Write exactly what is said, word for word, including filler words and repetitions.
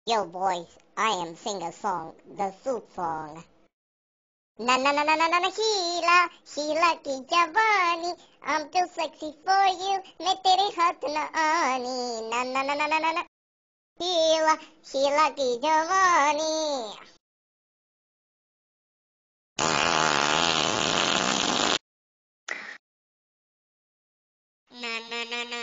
Yo, boys, I am sing a song, the soup song. Na na na na na na na Sheila, Sheila की जवानी, I'm too sexy for you, मैं तेरे हाथ न आनी. Na na na na na na na Sheila, Sheila की जवानी. Na na na na